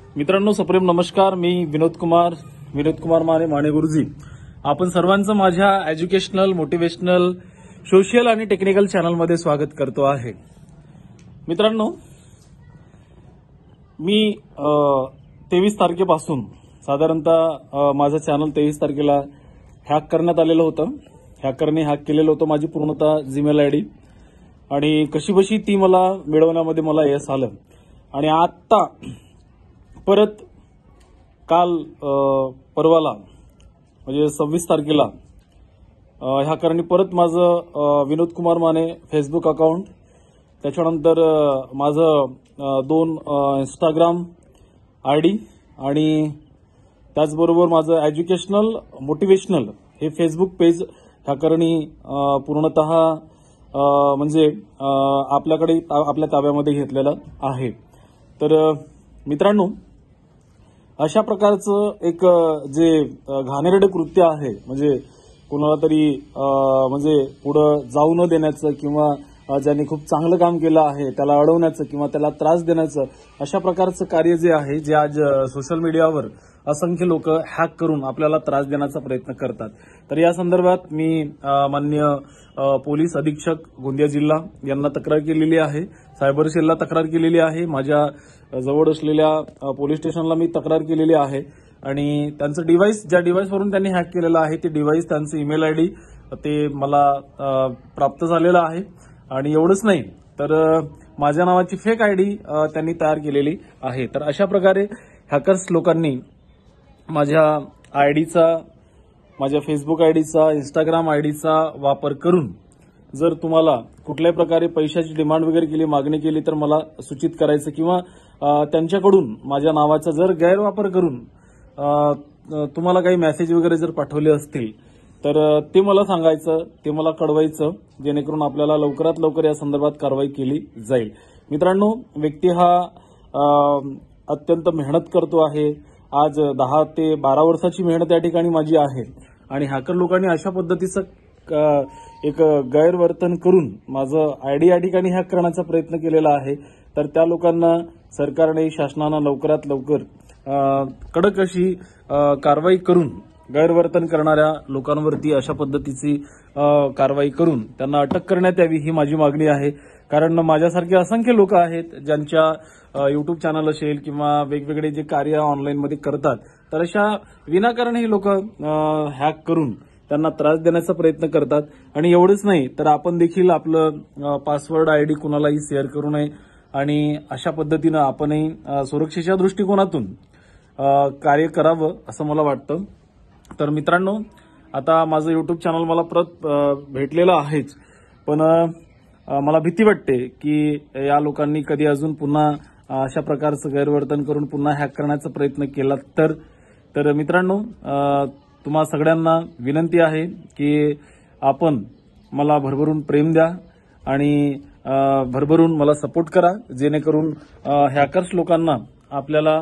मित्रांनो, सप्रेम नमस्कार. मी विनोद कुमार माने गुरुजी. आपण सर्वांचं माझ्या एज्युकेशनल, मोटिवेशनल, सोशल आणि टेक्निकल चॅनलमध्ये स्वागत करतो आहे. मित्रांनो, मी 23 तारखेपासून साधारणतः माझं चॅनल 23 तारखेला हॅक करण्यात आलेलं होतं. हॅकरने हॅक केलेलं होतं माझी पूर्णतः जीमेल आयडी आणि कशीबशी ती मला मिळवण्यामध्ये मला यश आलं. आणि आता परत काल परवाला म्हणजे 26 तारखेला हॅकरने परत माझं विनोद कुमार माने फेसबुक अकाउंट, त्याच्यानंतर माझं 2 इंस्टाग्राम आयडी आणि त्याचबरोबर माझं एज्युकेशनल, मोटिवेशनल हे फेसबुक पेज हॅकरने पूर्णतः म्हणजे आपल्या ताब्यामध्ये घेतलेलं आहे. तर मित्रांनो, अशा प्रकारचं एक जे घाणेरडं कृत्य आहे, म्हणजे कोणाला तरी म्हणजे पुढं जाऊ न देण्याचं किंवा ज्यांनी खूप चांगलं काम केलं आहे त्याला अडवण्याचं किंवा त्याला त्रास देण्याचं, अशा प्रकारचं कार्य जे आहे, जे आज सोशल मीडियावर असंख्य लोक हॅक करून आपल्याला त्रास देण्याचा प्रयत्न करतात. तर या संदर्भात मी माननीय पोलीस अधीक्षक गोंदिया जिल्हा यांना तक्रार केलेली आहे, सायबर सेलला तक्रार केलेली आहे, माझ्या जवळ असलेल्या पोलीस स्टेशनला मी तक्रार केलेली आहे. आणि त्यांचं डिव्हाइस, ज्या डिव्हाइसवरून त्यांनी हॅक केलेलं आहे ते डिव्हाइस, त्यांचं ईमेल आयडी ते मला प्राप्त झालेलं आहे. आणि एवढंच नाही तर माझ्या नावाची फेक आयडी त्यांनी तयार केलेली आहे. तर अशा प्रकारे हॅकर्स लोकांनी माझ्या आयडीचा, माझ्या फेसबुक आयडीचा, इंस्टाग्राम आयडीचा वापर करून जर तुम्हाला कुठल्याही प्रकारे पैशाची डिमांड वगैरे केली, मागणी केली, तर मला सूचित करायचं किंवा त्यांच्याकडून माझ्या नावाचा जर गैरवापर करून तुम्हाला काही मेसेज वगैरे जर पाठवले असतील तर ते मला सांगायचं, ते मला कळवायचं, जेणेकरून आपल्याला लवकरात लवकर या संदर्भात कारवाई केली जाईल. मित्रांनो, व्यक्ती हा अत्यंत मेहनत करतो आहे. आज 10 ते 12 वर्षाची मेहनत या ठिकाणी माझी आहे. आणि हॅकर लोकांनी अशा पद्धतीचं एक गैरवर्तन करून माझं आयडी या ठिकाणी हॅक करण्याचा प्रयत्न केलेला आहे. तर त्या लोकांना सरकारने, शासनानं लवकरात लवकर कडक अशी कारवाई करून गैरवर्तन करणाऱ्या लोकांवरती अशा पद्धतीची कारवाई करून त्यांना अटक करण्यात यावी, ही माझी मागणी आहे. कारण माझ्यासारखे असंख्य लोक आहेत ज्यांच्या युट्यूब चॅनल असेल किंवा वेगवेगळे जे कार्य ऑनलाईनमध्ये करतात, तर अशा विनाकारण ही लोक हॅक करून त्यांना त्रास देण्याचा प्रयत्न करतात. आणि एवढंच नाही तर आपण देखील आपलं पासवर्ड आयडी कुणालाही शेअर करू नये आणि अशा पद्धतीनं आपणही सुरक्षेच्या दृष्टिकोनातून कार्य करावं असं मला वाटतं. तर मित्रांनो, आता माझं युट्यूब चॅनल मला परत भेटलेलं आहेच, पण मला भीती वाटते की या लोकांनी कधी अजून पुन्हा अशा प्रकारचं गैरवर्तन करून पुन्हा हॅक करण्याचा प्रयत्न केला तर मित्रांनो, तुम्हा सगळ्यांना विनंती आहे की आपण मला भरभरून प्रेम द्या आणि भरभरून मला सपोर्ट करा, जेणेकरून हॅकर्स लोकांना आपल्याला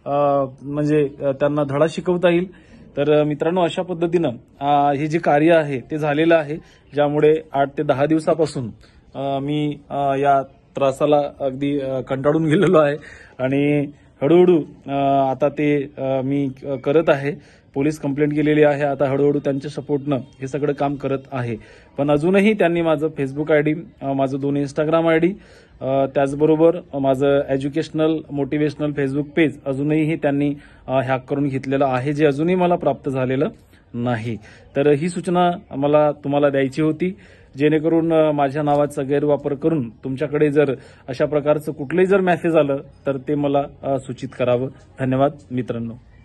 म्हणजे त्यांना धडा शिकवता येईल. तर मित्रांनो, अशा पद्धतीनं हे जे कार्य आहे ते झालेलं आहे, ज्यामुळे 8 ते 10 दिवसापासून मी या त्रासाला अगदी कंटाळून गेलेलो आहे. आणि हळूहळू आता ते मी करत आहे. पोलीस कंप्लेंट केलेली आहे. आता हळूहळू त्यांच्या सपोर्टनं हे सगळं काम करत आहे. पण अजूनही त्यांनी माझं फेसबुक आयडी, माझं 2 इंस्टाग्राम आयडी, त्याचबरोबर माझं एज्युकेशनल, मोटिवेशनल फेसबुक पेज अजूनही त्यांनी हॅक करून घेतलेलं आहे, जे अजूनही मला प्राप्त झालेलं नाही. तर ही सूचना मला तुम्हाला द्यायची होती, जेणेकरून माझ्या नावाचा गैरवापर करून तुमच्याकडे जर अशा प्रकारचं कुठलंही जर मेसेज आलं तर ते मला सूचित करावं. धन्यवाद मित्रांनो.